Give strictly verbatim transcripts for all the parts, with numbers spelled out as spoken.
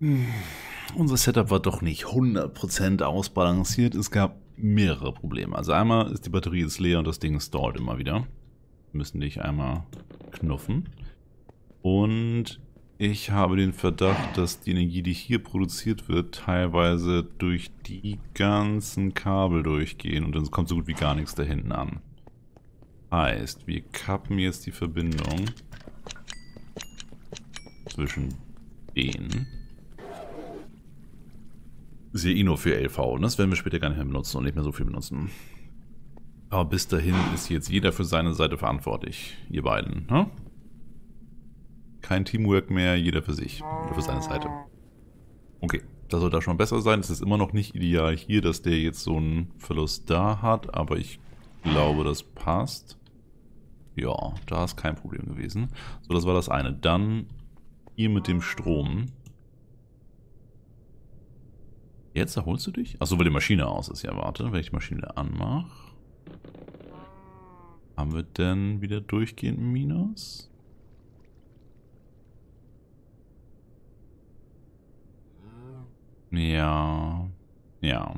Unser Setup war doch nicht hundert Prozent ausbalanciert. Es gab mehrere Probleme. Also einmal ist die Batterie jetzt leer und das Ding stallt immer wieder. Wir müssen dich einmal knuffen. Und ich habe den Verdacht, dass die Energie, die hier produziert wird, teilweise durch die ganzen Kabel durchgehen und dann kommt so gut wie gar nichts da hinten an. Heißt, wir kappen jetzt die Verbindung zwischen denen. Ist ja eh nur für L V, und das werden wir später gar nicht mehr benutzen und nicht mehr so viel benutzen. Aber bis dahin ist jetzt jeder für seine Seite verantwortlich, ihr beiden, ne? Kein Teamwork mehr, jeder für sich oder für seine Seite. Okay, das soll da schon mal besser sein. Es ist immer noch nicht ideal hier, dass der jetzt so einen Verlust da hat, aber ich glaube, das passt. Ja, da ist kein Problem gewesen. So, das war das eine. Dann hier mit dem Strom. Jetzt erholst du dich? Achso, weil die Maschine aus ist. Ja, warte, wenn ich die Maschine anmache. Haben wir denn wieder durchgehend Minus? Ja. Ja.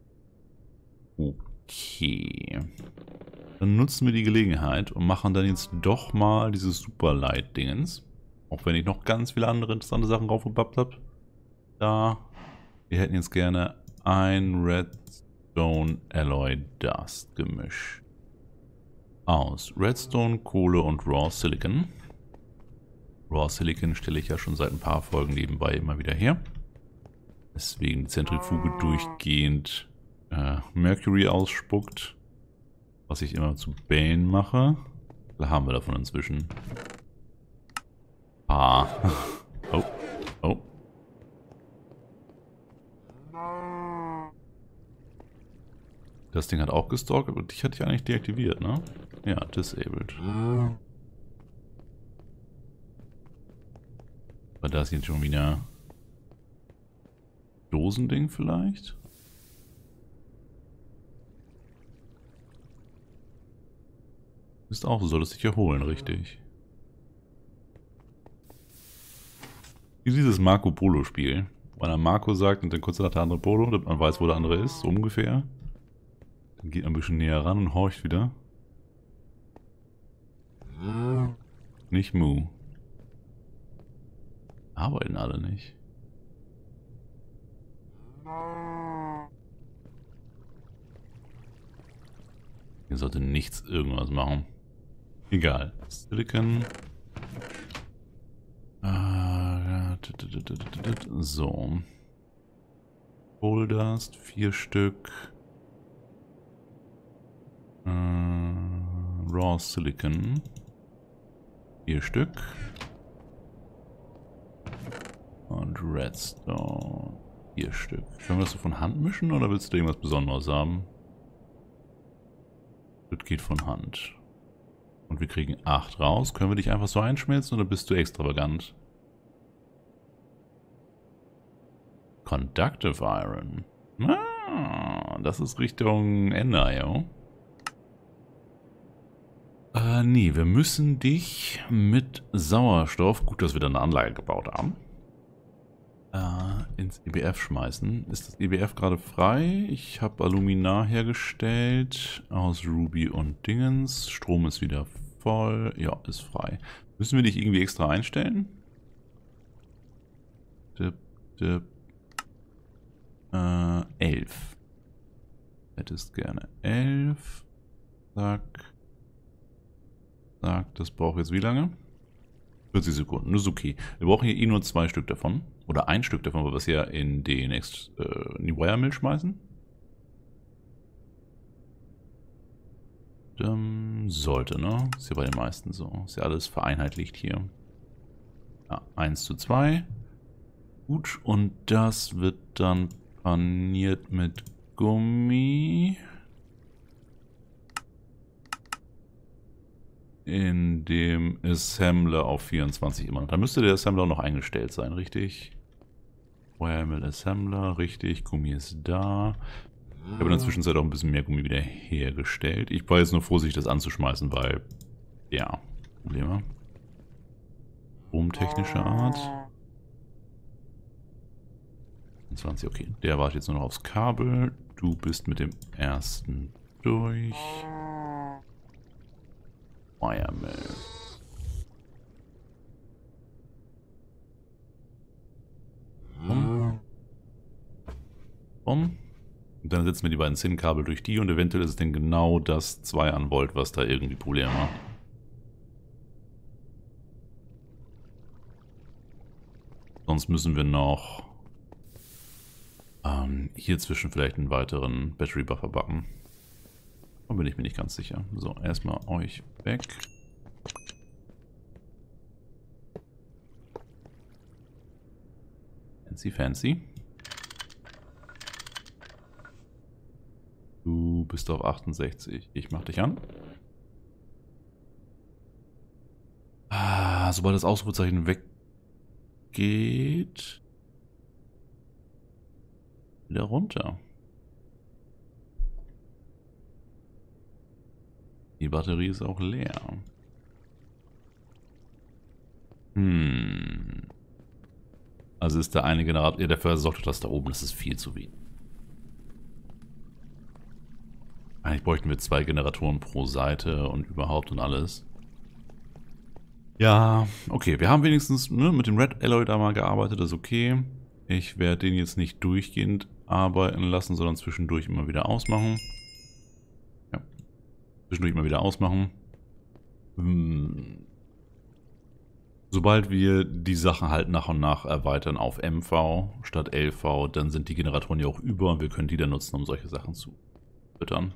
Okay. Dann nutzen wir die Gelegenheit und machen dann jetzt doch mal dieses Superlight-Dingens. Auch wenn ich noch ganz viele andere interessante Sachen raufgepappt habe. Da. Wir hätten jetzt gerne ein Redstone Alloy Dust Gemisch. Aus Redstone, Kohle und Raw Silicon. Raw Silicon stelle ich ja schon seit ein paar Folgen nebenbei immer wieder her. Deswegen die Zentrifuge durchgehend äh, Mercury ausspuckt. Was ich immer zu Bane mache. Da haben wir davon inzwischen. Ah. Oh. Oh. Das Ding hat auch gestalkt, aber dich hatte ich eigentlich deaktiviert, ne? Ja, disabled. Aber da ist jetzt schon wieder Dosending vielleicht? Ist auch, du solltest dich erholen, richtig. Wie dieses Marco Polo Spiel. Wo einer Marco sagt und dann kurz nach der andere Polo, damit man weiß, wo der andere ist, so ungefähr. Dann geht man ein bisschen näher ran und horcht wieder. Nicht Mu. Arbeiten alle nicht. Hier sollte nichts irgendwas machen. Egal. Silicon. So. Coal Dust, vier Stück. Äh, Raw Silicon. Vier Stück. Und Redstone. Vier Stück. Können wir das so von Hand mischen oder willst du irgendwas Besonderes haben? Das geht von Hand. Und wir kriegen acht raus. Können wir dich einfach so einschmelzen oder bist du extravagant? Conductive Iron. Ah, das ist Richtung Ender, ja. Äh, nee, wir müssen dich mit Sauerstoff, gut, dass wir da eine Anlage gebaut haben, äh, ins E B F schmeißen. Ist das E B F gerade frei? Ich habe Alumina hergestellt aus Ruby und Dingens. Strom ist wieder voll. Ja, ist frei. Müssen wir dich irgendwie extra einstellen? Dip, dip. Äh, elf. Hättest gerne elf. Zack. Zack, das braucht jetzt wie lange? vierzig Sekunden, das ist okay. Wir brauchen hier eh nur zwei Stück davon. Oder ein Stück davon, weil wir es ja in, den Ex äh, in die Wire Mill schmeißen. Ähm, sollte, ne? Ist ja bei den meisten so. Ist ja alles vereinheitlicht hier. Ja, eins zu zwei. Gut, und das wird dann paniert mit Gummi. In dem Assembler auf vierundzwanzig immer noch. Da müsste der Assembler noch eingestellt sein, richtig? Wire Assembler, richtig. Gummi ist da. Ich habe in der Zwischenzeit auch ein bisschen mehr Gummi wieder hergestellt. Ich war jetzt nur vorsichtig, das anzuschmeißen, weil, ja, Probleme. Stromtechnischer Art. zwanzig, okay. Der wartet jetzt nur noch aufs Kabel. Du bist mit dem ersten durch. Wiremill. Um. Um. Und dann setzen wir die beiden Zinn-Kabel durch die und eventuell ist es dann genau das zwei an Volt, was da irgendwie Probleme macht. Sonst müssen wir noch ähm, hier zwischen vielleicht einen weiteren Battery Buffer backen. Da bin ich mir nicht ganz sicher. So, erstmal euch weg. Fancy, fancy. Du bist auf achtundsechzig. Ich mach dich an. Ah, sobald das Ausrufezeichen weggeht, wieder runter. Die Batterie ist auch leer. Hm. Also ist der eine Generator, ja, der versorgt das da oben, das ist viel zu wenig. Eigentlich bräuchten wir zwei Generatoren pro Seite und überhaupt und alles. Ja, okay, wir haben wenigstens ne, mit dem Red Alloy da mal gearbeitet, das ist okay. Ich werde den jetzt nicht durchgehend arbeiten lassen, sondern zwischendurch immer wieder ausmachen. Ja, zwischendurch immer wieder ausmachen. Hm. Sobald wir die Sachen halt nach und nach erweitern auf M V statt L V, dann sind die Generatoren ja auch über und wir können die dann nutzen, um solche Sachen zu füttern.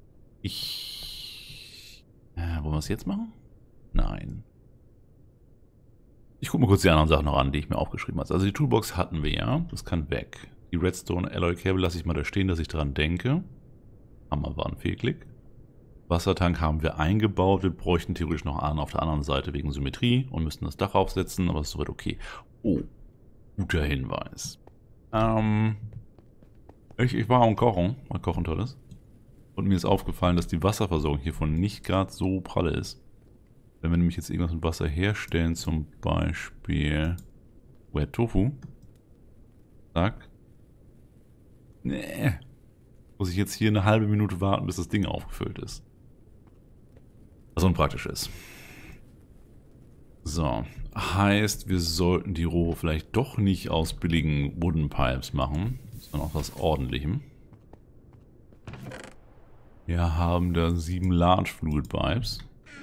Ich... Äh, wollen wir es jetzt machen? Nein. Ich gucke mir kurz die anderen Sachen noch an, die ich mir aufgeschrieben habe. Also die Toolbox hatten wir ja, das kann weg. Die Redstone Alloy Cable lasse ich mal da stehen, dass ich daran denke. Hammer war ein Fehlklick. Wassertank haben wir eingebaut. Wir bräuchten theoretisch noch einen auf der anderen Seite wegen Symmetrie und müssten das Dach aufsetzen, aber das ist soweit okay. Oh, guter Hinweis. Ähm, ich, ich war am Kochen, weil Kochen toll ist. Und mir ist aufgefallen, dass die Wasserversorgung hiervon nicht gerade so pralle ist. Wenn wir nämlich jetzt irgendwas mit Wasser herstellen, zum Beispiel Wet Tofu. Zack. Nee. Muss ich jetzt hier eine halbe Minute warten, bis das Ding aufgefüllt ist. Was unpraktisch ist. So. Heißt, wir sollten die Rohre vielleicht doch nicht aus billigen Wooden Pipes machen, sondern aus was Ordentlichem. Wir haben da sieben Large Fluid Pipes.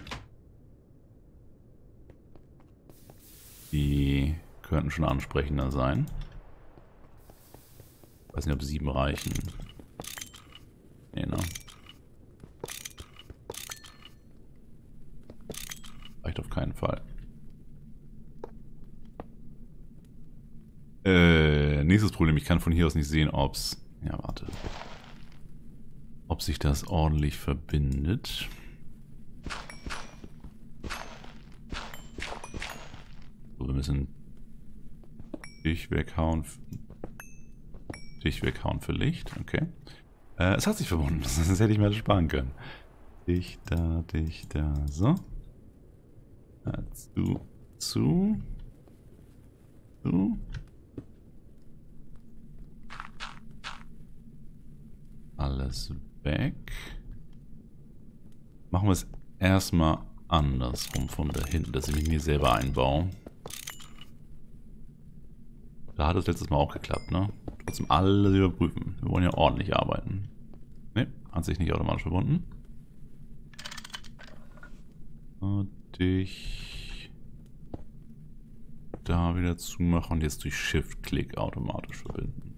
Die könnten schon ansprechender sein. Ich weiß nicht, ob sieben reichen. Nee, ne? Reicht auf keinen Fall. Äh, nächstes Problem, ich kann von hier aus nicht sehen, ob's... Ja, warte. Ob sich das ordentlich verbindet. So, wir müssen dich weghauen. Dich weghauen für Licht, okay. Äh, es hat sich verbunden, das hätte ich mir sparen können. Dich da, dich da, so. Zu, zu. Zu. Alles weg. Machen wir es erstmal andersrum von da hinten, dass ich mich mir selber einbaue. Da hat es letztes Mal auch geklappt, ne? Trotzdem alles überprüfen. Wir wollen ja ordentlich arbeiten. Ne, hat sich nicht automatisch verbunden. Und dich da wieder zumachen und jetzt durch Shift-Klick automatisch verbinden.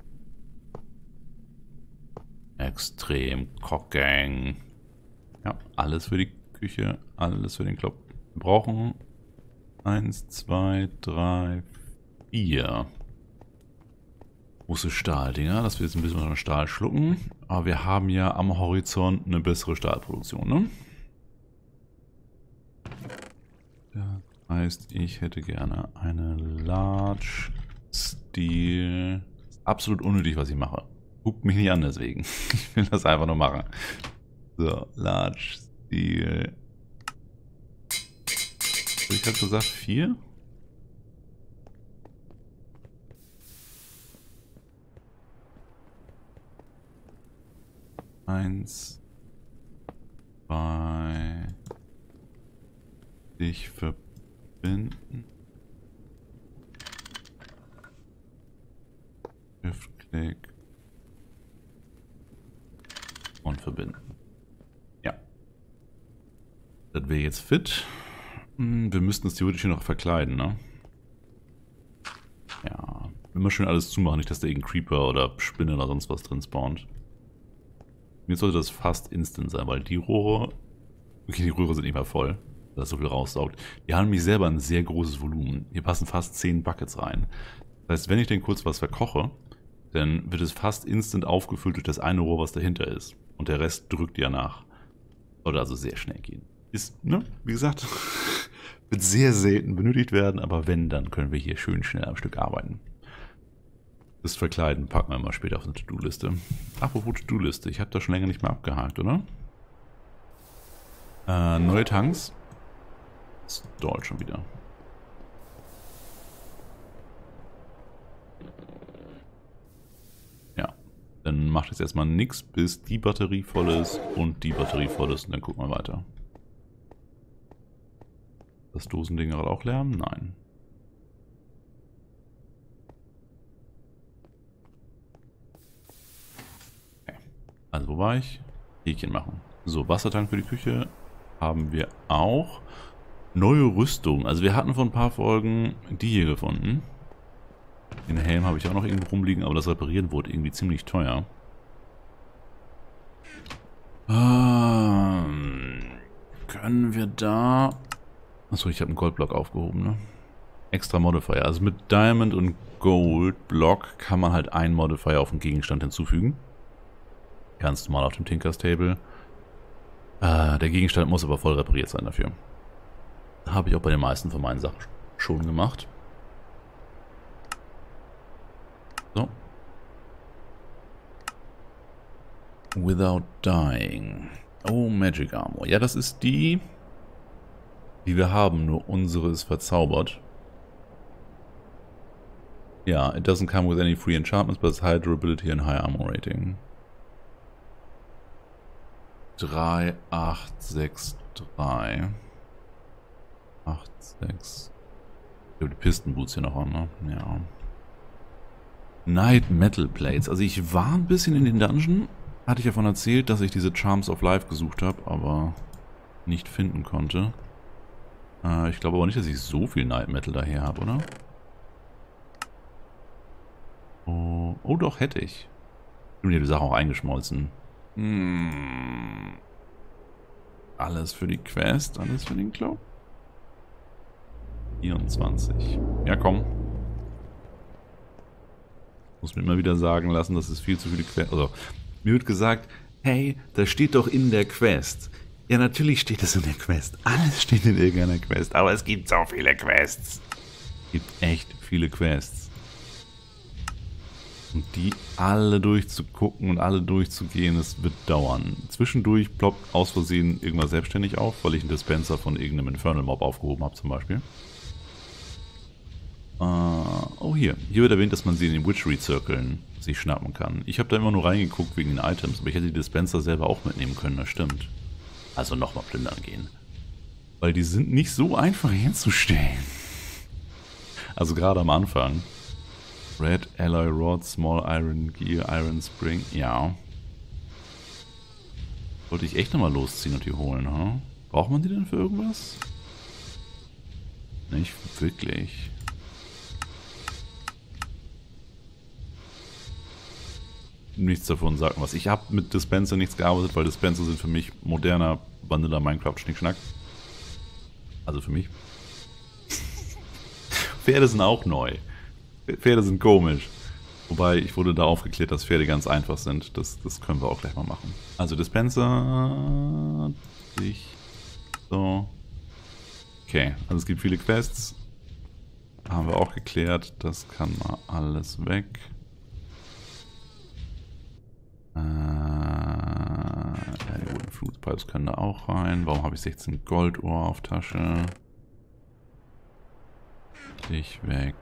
Extrem Cockgang. Ja, alles für die Küche, alles für den Klopp. Wir brauchen eins, zwei, drei, vier große Stahldinger, dass wir jetzt ein bisschen von Stahl schlucken. Aber wir haben ja am Horizont eine bessere Stahlproduktion, ne? Das heißt, ich hätte gerne eine Large Steel. Absolut unnötig, was ich mache. Guckt mich nicht an deswegen. Ich will das einfach nur machen. So, Large Steel. Habe ich gerade gesagt, vier? Eins. Zwei. Dich verbinden. Shift-Klick. Und verbinden. Ja. Das wäre jetzt fit. Wir müssten es theoretisch hier noch verkleiden, ne? Ja. Immer schön alles zumachen, nicht, dass da irgendein Creeper oder Spinne oder sonst was drin spawnt. Jetzt sollte das fast instant sein, weil die Rohre... Okay, die Röhre sind nicht mehr voll, weil das so viel raussaugt. Die haben nämlich selber ein sehr großes Volumen. Hier passen fast zehn Buckets rein. Das heißt, wenn ich denn kurz was verkoche, dann wird es fast instant aufgefüllt durch das eine Rohr, was dahinter ist. Und der Rest drückt ja nach. Sollte also sehr schnell gehen. Ist, ne, wie gesagt, wird sehr selten benötigt werden, aber wenn, dann können wir hier schön schnell am Stück arbeiten. Das Verkleiden packen wir mal später auf eine To-Do-Liste. Apropos To-Do-Liste, ich habe das schon länger nicht mehr abgehakt, oder? Äh, neue Tanks. Das dauert schon wieder. Ja, dann macht jetzt erstmal nichts, bis die Batterie voll ist und die Batterie voll ist und dann gucken wir weiter. Das Dosending gerade auch Lärm? Nein. Okay. Also wo war ich? Häkchen machen. So, Wassertank für die Küche haben wir auch. Neue Rüstung. Also wir hatten vor ein paar Folgen die hier gefunden. Den Helm habe ich auch noch irgendwo rumliegen, aber das Reparieren wurde irgendwie ziemlich teuer. Ähm, können wir da... Achso, ich habe einen Goldblock aufgehoben, ne? Extra Modifier. Also mit Diamond und Gold Block kann man halt einen Modifier auf den Gegenstand hinzufügen. Ganz normal auf dem Tinkers Table. Äh, der Gegenstand muss aber voll repariert sein dafür. Habe ich auch bei den meisten von meinen Sachen schon gemacht. So. Without dying. Oh, Magic Armor. Ja, das ist die, die wir haben, nur unsere ist verzaubert. Ja, it doesn't come with any free enchantments, but it's high durability and high armor rating. drei, acht, sechs, drei. acht, sechs. Ich habe die Pistenboots hier noch an, ne? Ja. Night Metal Plates. Also ich war ein bisschen in den Dungeon. Hatte ich davon erzählt, dass ich diese Charms of Life gesucht habe, aber nicht finden konnte. Äh, ich glaube aber nicht, dass ich so viel Night Metal daher habe, oder? Oh, oh doch, hätte ich. Ich habe die Sache auch eingeschmolzen. Hm. Alles für die Quest, alles für den Klo. vierundzwanzig. Ja, komm. Muss mir immer wieder sagen lassen, das ist viel zu viele Quest. Also, mir wird gesagt, hey, das steht doch in der Quest. Ja, natürlich steht es in der Quest. Alles steht in irgendeiner Quest. Aber es gibt so viele Quests. Es gibt echt viele Quests. Und die alle durchzugucken und alle durchzugehen, das wird dauern. Zwischendurch ploppt aus Versehen irgendwas selbstständig auf, weil ich einen Dispenser von irgendeinem Infernal Mob aufgehoben habe zum Beispiel. Uh, oh hier. Hier wird erwähnt, dass man sie in den Witchery-Zirkeln sich schnappen kann. Ich habe da immer nur reingeguckt wegen den Items, aber ich hätte die Dispenser selber auch mitnehmen können, das stimmt. Also nochmal plündern gehen. Weil die sind nicht so einfach herzustellen. Also gerade am Anfang. Red Alloy Rod, Small Iron Gear, Iron Spring. Ja. Wollte ich echt nochmal losziehen und die holen, ha? Braucht man die denn für irgendwas? Nicht wirklich. Nichts davon sagt was. Ich habe mit Dispenser nichts gearbeitet, weil Dispenser sind für mich moderner Vanilla Minecraft Schnickschnack. Also für mich. Pferde sind auch neu. Pferde sind komisch. Wobei, ich wurde da aufgeklärt, dass Pferde ganz einfach sind. Das, das können wir auch gleich mal machen. Also Dispenser... Ich... So... Okay, also es gibt viele Quests. Haben wir auch geklärt. Das kann mal alles weg. Äh, ja, die Wooden Fruit Pipes können da auch rein. Warum habe ich sechzehn Goldohr auf Tasche? Dich weg.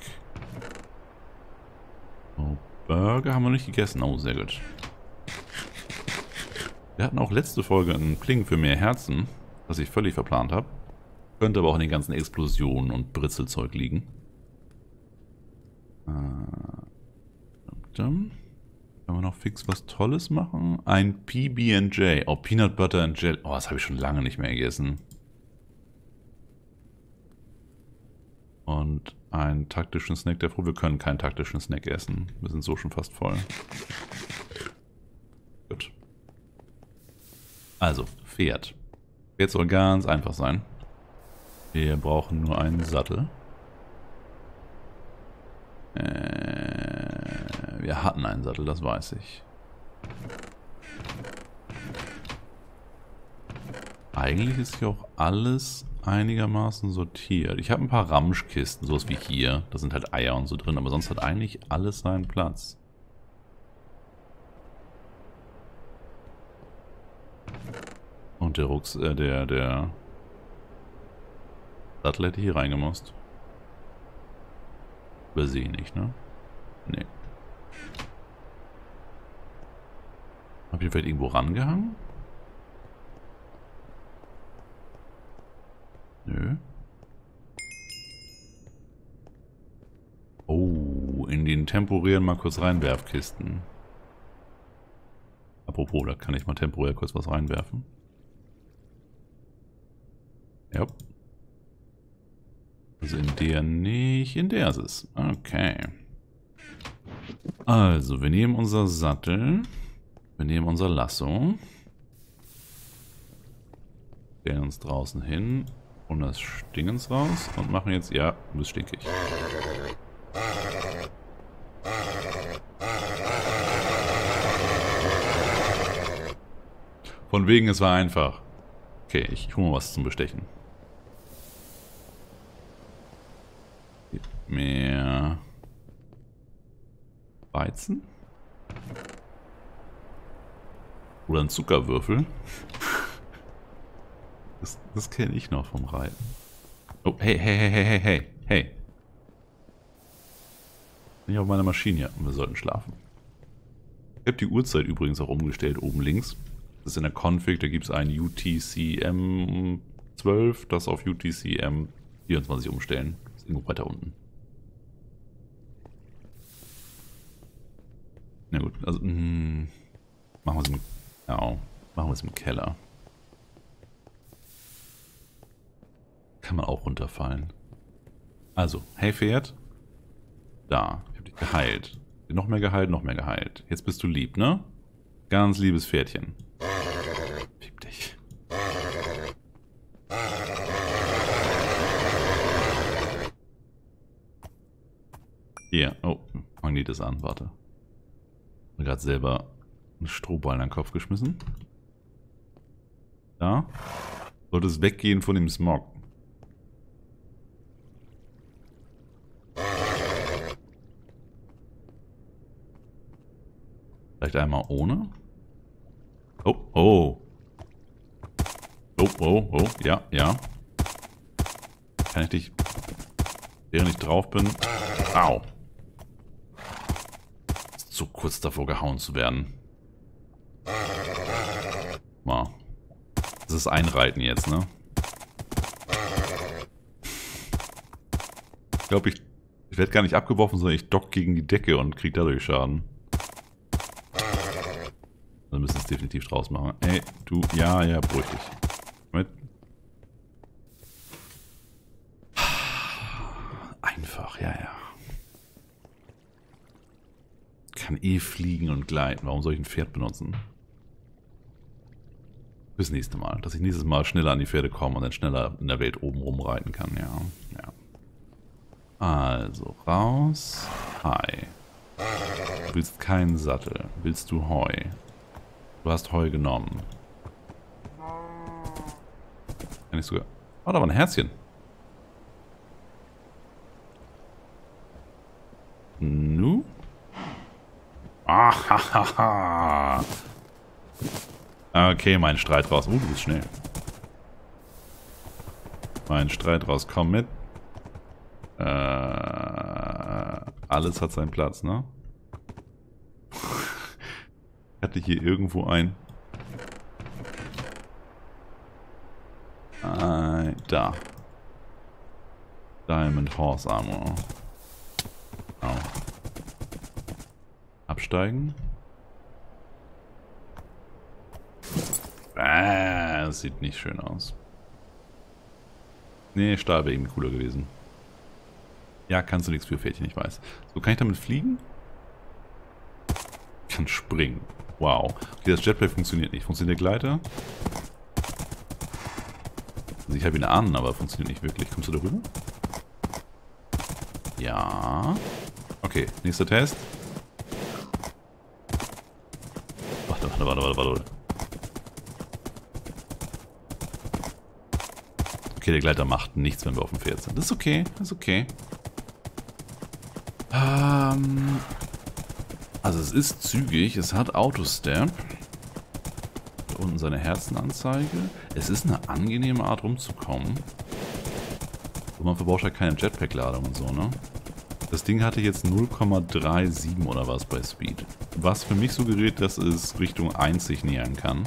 Oh, Burger haben wir nicht gegessen. Oh, sehr gut. Wir hatten auch letzte Folge ein Klingen für mehr Herzen, das ich völlig verplant habe. Könnte aber auch in den ganzen Explosionen und Britzelzeug liegen. Äh, Können wir noch fix was Tolles machen? Ein P B and J. Oh, Peanut Butter and Jelly. Oh, das habe ich schon lange nicht mehr gegessen. Und einen taktischen Snack. Der froh, wir können keinen taktischen Snack essen. Wir sind so schon fast voll. Gut. Also, Pferd. Pferd soll ganz einfach sein. Wir brauchen nur einen Sattel. Äh, wir hatten einen Sattel, das weiß ich. Eigentlich ist hier auch alles einigermaßen sortiert. Ich habe ein paar Ramschkisten, sowas wie hier. Da sind halt Eier und so drin, aber sonst hat eigentlich alles seinen Platz. Und der Rucks, äh, der, der Sattel hätte hier reingemusst. Übersehen nicht, ne? Nee. Hab ich vielleicht irgendwo rangehangen? Nö. Oh, in den temporären mal kurz reinwerfkisten. Apropos, da kann ich mal temporär kurz was reinwerfen. Ja. Also in der nicht, in der ist es. Okay. Also, wir nehmen unser Sattel. Wir nehmen unser Lasso. Stellen uns draußen hin. Und das Stingens raus. Und machen jetzt, ja, du bist stinkig. Von wegen, es war einfach. Okay, ich hole mal was zum Bestechen. Gib mir Weizen. Oder ein Zuckerwürfel. Das, das kenne ich noch vom Reiten. Oh, hey, hey, hey, hey, hey, hey, hey. Bin ich auf meiner Maschine, ja, und wir sollten schlafen. Ich habe die Uhrzeit übrigens auch umgestellt, oben links. Das ist in der Config, da gibt es ein U T C M zwölf, das auf U T C M vierundzwanzig umstellen. Das ist irgendwo weiter unten. Na gut, also, mh, machen wir es im, ja, machen wir es im Keller. Kann man auch runterfallen. Also, hey Pferd. Da, ich hab dich geheilt. Noch mehr geheilt, noch mehr geheilt. Jetzt bist du lieb, ne? Ganz liebes Pferdchen. Piep dich. Hier, oh, Magnet ist an, warte. Ich habe gerade selber einen Strohball in den Kopf geschmissen. Da. Sollte es weggehen von dem Smog. Vielleicht einmal ohne. Oh, oh. Oh, oh, oh, ja, ja. Kann ich dich, während ich drauf bin... Au. Ist so kurz davor gehauen zu werden. Wow. Das ist Einreiten jetzt, ne? Ich glaube, ich, ich werde gar nicht abgeworfen, sondern ich dock gegen die Decke und krieg dadurch Schaden. Wir müssen es definitiv draus machen. Ey, du, ja, ja, beruhig dich. Mit. Einfach, ja, ja. Kann eh fliegen und gleiten. Warum soll ich ein Pferd benutzen? Bis nächste Mal. Dass ich nächstes Mal schneller an die Pferde komme und dann schneller in der Welt oben rumreiten kann, ja. Ja. Also, raus. Hi. Du willst keinen Sattel. Willst du Heu? Du hast Heu genommen. Kann ich sogar... Oh, da war ein Herzchen. Nu? Ah, okay, mein Streit raus. Oh, du bist schnell. Mein Streit raus. Komm mit. Äh, alles hat seinen Platz, ne? Ich hatte hier irgendwo ein... Da. Diamond Horse Armor. Au. Absteigen. Ah, das sieht nicht schön aus. Nee, Stahl wäre irgendwie cooler gewesen. Ja, kannst du nichts für Pferdchen, ich weiß. So, kann ich damit fliegen? Ich kann springen. Wow. Okay, das Jetpack funktioniert nicht. Funktioniert der Gleiter? Also ich habe ihn an, aber funktioniert nicht wirklich. Kommst du da rüber? Ja. Okay, nächster Test. Warte, warte, warte, warte, warte. Okay, der Gleiter macht nichts, wenn wir auf dem Pferd sind. Das ist okay, das ist okay. Ähm, also es ist zügig, es hat Autostep. Da unten seine Herzenanzeige. Es ist eine angenehme Art rumzukommen. Und man verbraucht halt keine Jetpack-Ladung und so, ne? Das Ding hatte jetzt null Komma siebenunddreißig oder was bei Speed. Was für mich suggeriert, dass es Richtung eins sich nähern kann.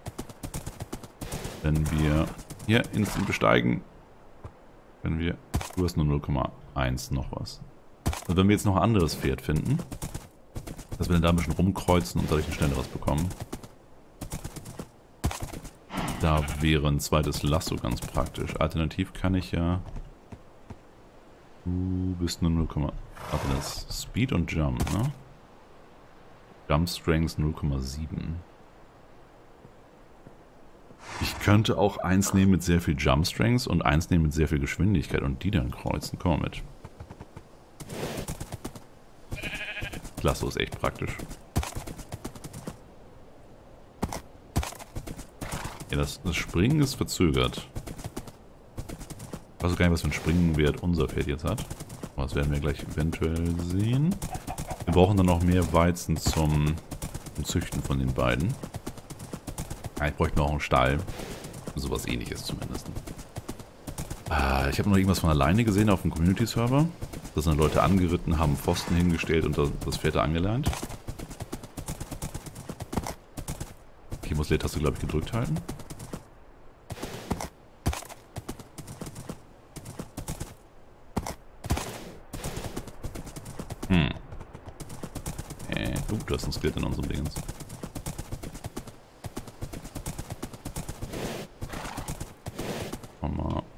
Wenn wir hier instant besteigen, wenn wir... Du hast nur null Komma eins noch was. Also wenn wir jetzt noch ein anderes Pferd finden, dass wir dann da ein bisschen rumkreuzen und dadurch ein schnelleres bekommen. Da wäre ein zweites Lasso ganz praktisch. Alternativ kann ich ja... Du bist nur null, warte, das ist Speed und Jump, ne? Jump Strength null Komma sieben. Ich könnte auch eins nehmen mit sehr viel Jump Strength und eins nehmen mit sehr viel Geschwindigkeit und die dann kreuzen. Komm mal mit. Lasso ist echt praktisch. Ja, das, das Springen ist verzögert. Ich weiß auch gar nicht, was für einen Springenwert unser Pferd jetzt hat. Aber das werden wir gleich eventuell sehen. Wir brauchen dann noch mehr Weizen zum, zum Züchten von den beiden. Ja, ich bräuchte noch einen Stall. Sowas ähnliches zumindest. Ah, ich habe noch irgendwas von alleine gesehen auf dem Community-Server. Da sind Leute angeritten, haben Pfosten hingestellt und das Pferd da angelernt. Okay, muss Leertaste, glaube ich, gedrückt halten. Hm. Äh, du, du hast einen Skill in unserem Dingens. Komm mal.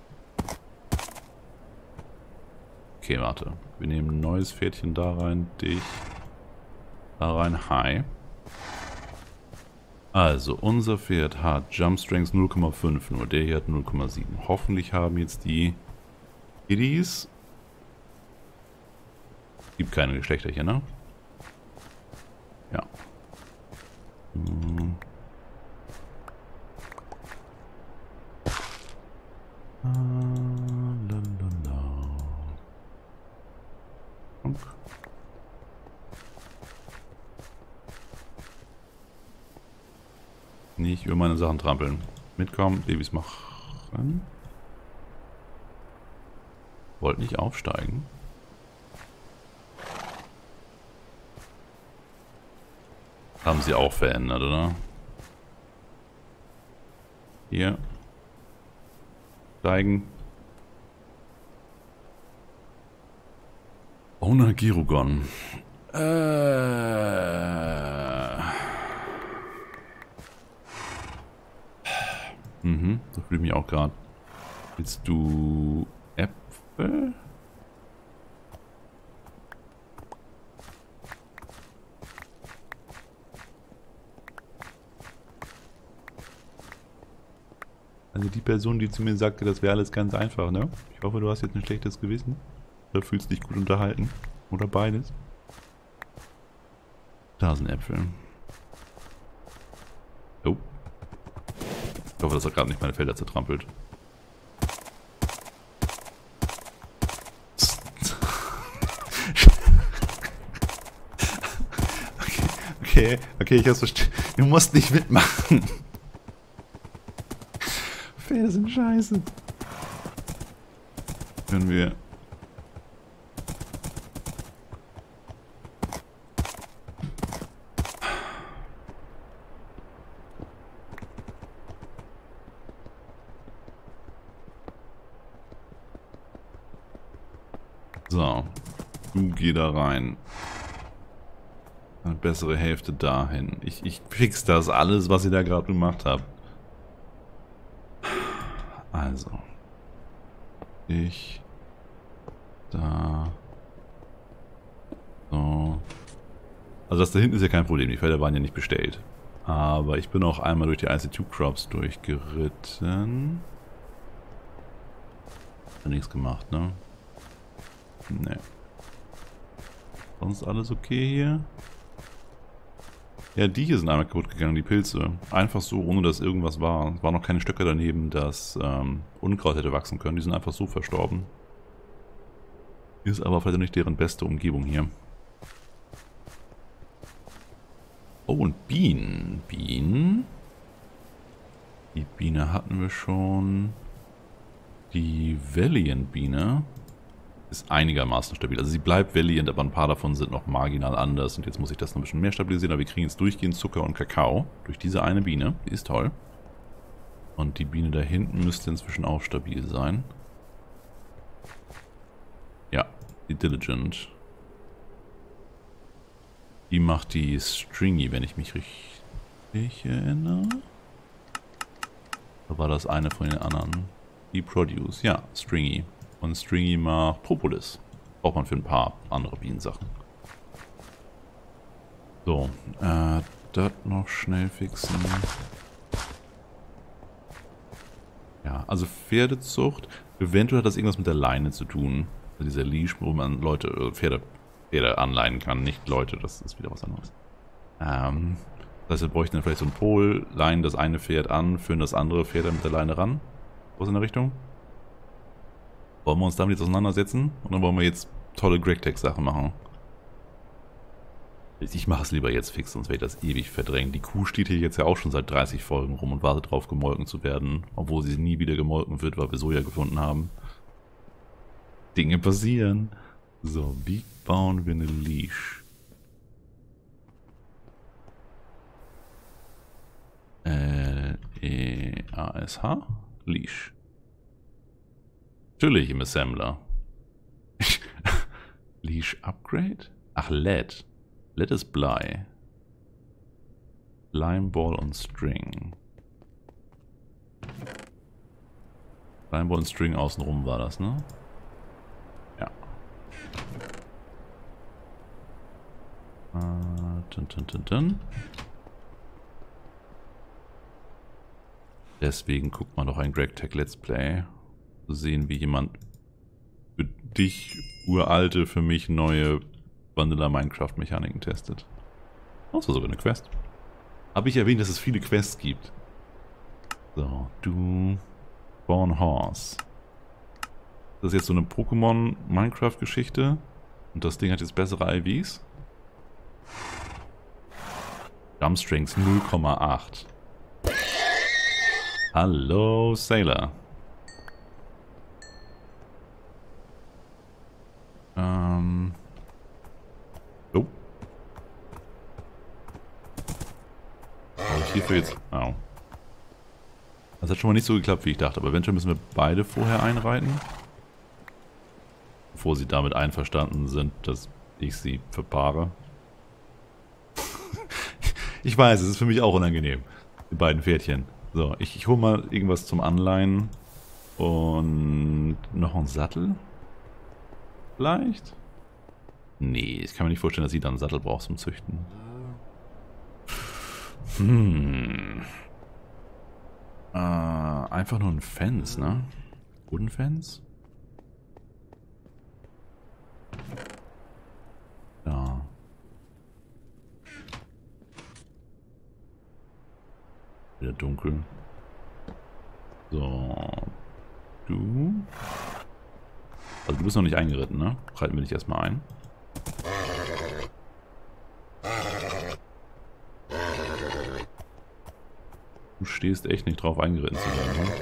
Okay, warte. Wir nehmen ein neues Pferdchen da rein, dich da rein. Hi. Also, unser Pferd hat Jump Strength null Komma fünf, nur der hier hat null Komma sieben. Hoffentlich haben jetzt die Kiddies... Gibt keine Geschlechter hier, ne? Ja. Hm. Ah, lalala. Und. Nicht über meine Sachen trampeln. Mitkommen, Babys machen. Wollt nicht aufsteigen. Haben sie auch verändert, oder? Hier. Steigen. Owner Girugon. Äh. Mhm, so fühle ich mich auch gerade. Willst du Äpfel? Also die Person, die zu mir sagte, das wäre alles ganz einfach, ne? Ich hoffe, du hast jetzt ein schlechtes Gewissen. Oder fühlst dich gut unterhalten. Oder beides. Da sind Äpfel. Oh. Ich hoffe, dass er gerade nicht meine Felder zertrampelt. Okay, okay, okay, ich hab's verstanden. Du musst nicht mitmachen. Pferde sind scheiße. Können wir... So. Du geh da rein. Eine bessere Hälfte dahin. Ich, ich fix das alles, was ihr da gerade gemacht habt. Also. Ich. Da. So. Also das da hinten ist ja kein Problem. Die Felder waren ja nicht bestellt. Aber ich bin auch einmal durch die I C zwei Crops durchgeritten. Hat nichts gemacht, ne? Ne. Sonst alles okay hier? Ja, die hier sind einmal kaputt gegangen, die Pilze. Einfach so, ohne dass irgendwas war. Es waren noch keine Stöcke daneben, dass ähm, Unkraut hätte wachsen können. Die sind einfach so verstorben. Ist aber vielleicht nicht deren beste Umgebung hier. Oh, und Bienen. Bienen. Die Biene hatten wir schon. Die Valiant-Biene ist einigermaßen stabil. Also sie bleibt Valiant, aber ein paar davon sind noch marginal anders. Und jetzt muss ich das noch ein bisschen mehr stabilisieren. Aber wir kriegen jetzt durchgehend Zucker und Kakao durch diese eine Biene. Die ist toll. Und die Biene da hinten müsste inzwischen auch stabil sein. Ja, die Diligent. Die macht die Stringy, wenn ich mich richtig erinnere. Oder war das eine von den anderen? Die Produce, ja, Stringy. Und Stringy macht Propolis. Braucht man für ein paar andere Bienensachen. So, äh, das noch schnell fixen. Ja, also Pferdezucht. Eventuell hat das irgendwas mit der Leine zu tun. Also dieser Leash, wo man Leute, Pferde, Pferde anleihen kann. Nicht Leute, das ist wieder was anderes. Ähm, das heißt, wir bräuchten dann vielleicht so einen Pol, leihen das eine Pferd an, führen das andere Pferd dann mit der Leine ran. Was in der Richtung? Wollen wir uns damit jetzt auseinandersetzen? Oder wollen wir jetzt tolle GregTech-Sachen machen? Ich mache es lieber jetzt fix, sonst werde ich das ewig verdrängen. Die Kuh steht hier jetzt ja auch schon seit dreißig Folgen rum und wartet drauf, gemolken zu werden. Obwohl sie nie wieder gemolken wird, weil wir Soja gefunden haben. Dinge passieren. So, wie bauen wir eine Leash? L E A S H? Leash. Natürlich im Assembler. Leash Upgrade? Ach, L E D. L E D ist Blei. Limeball und String. Limeball und String außenrum war das, ne? Ja. Äh, tun, tun, tun, tun. Deswegen guckt man doch ein GregTech Let's Play. Zu sehen, wie jemand für dich uralte, für mich neue Vanilla Minecraft Mechaniken testet. Oh, das war sogar eine Quest. Habe ich erwähnt, dass es viele Quests gibt. So, du Born Horse. Das ist jetzt so eine Pokémon Minecraft Geschichte. Und das Ding hat jetzt bessere I Vs. Jumpstrings null Komma acht. Hallo, Sailor. Ähm. Oh. Habe ich hierfür jetzt. Au. Das hat schon mal nicht so geklappt, wie ich dachte. Aber eventuell müssen wir beide vorher einreiten. Bevor sie damit einverstanden sind, dass ich sie verpaare. Ich weiß, es ist für mich auch unangenehm. Die beiden Pferdchen. So, ich, ich hole mal irgendwas zum Anleihen. Und noch einen Sattel? Vielleicht? Nee, ich kann mir nicht vorstellen, dass sie dann einen Sattel braucht zum Züchten. Hm. Äh, einfach nur ein Fence, ne? Wooden Fence? Ja. Wieder dunkel. So. Du. Also du bist noch nicht eingeritten, ne? Reiten wir dich erstmal ein. Du stehst echt nicht drauf, eingeritten zu werden, ne?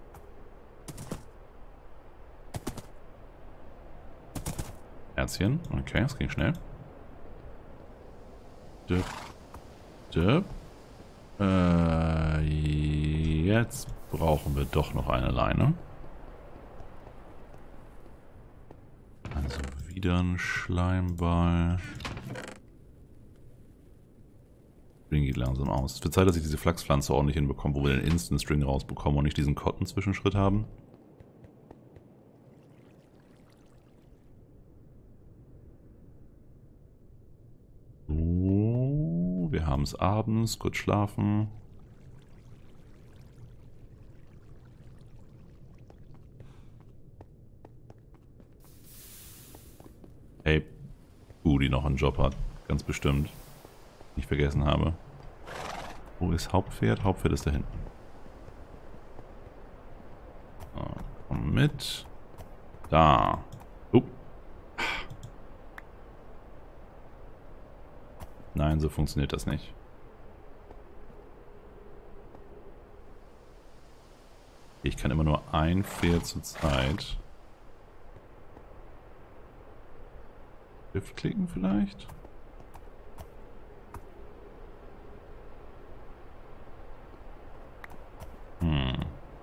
Herzchen. Okay, das ging schnell. Döp. Döp. Äh, jetzt brauchen wir doch noch eine Leine. Also Wieder ein Schleimball. String geht langsam aus. Es wird Zeit, dass ich diese Flachspflanze ordentlich hinbekomme, wo wir den Instant String rausbekommen und nicht diesen Cotton-Zwischenschritt haben. So, wir haben es abends, kurz schlafen. Hey, uh, die noch einen Job hat. Ganz bestimmt. Ich vergessen habe. Wo ist Hauptpferd? Hauptpferd ist da hinten. So, komm mit. Da. Uh. Nein, so funktioniert das nicht. Ich kann immer nur ein Pferd zur Zeit. Shift klicken vielleicht? Hm.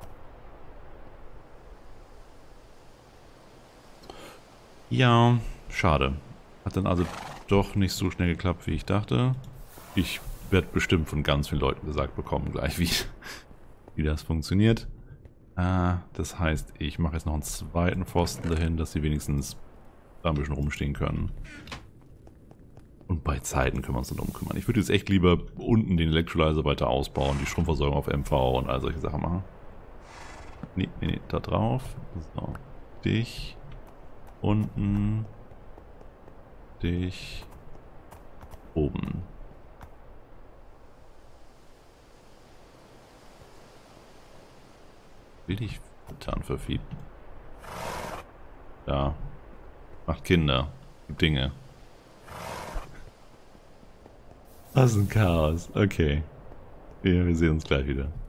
Ja, schade. Hat dann also doch nicht so schnell geklappt, wie ich dachte. Ich werde bestimmt von ganz vielen Leuten gesagt bekommen, gleich wie, wie das funktioniert. Äh, das heißt, ich mache jetzt noch einen zweiten Pfosten dahin, dass sie wenigstens da ein bisschen rumstehen können. Und bei Zeiten können wir uns dann drum kümmern. Ich würde jetzt echt lieber unten den Electrolyzer weiter ausbauen, die Stromversorgung auf M V und all solche Sachen machen. Nee, nee, nee, da drauf. So, dich. Unten. Dich. Oben. Will ich getan für Vieh? Da. Macht Kinder. Gibt Dinge. Was ein Chaos. Okay. Ja, wir sehen uns gleich wieder.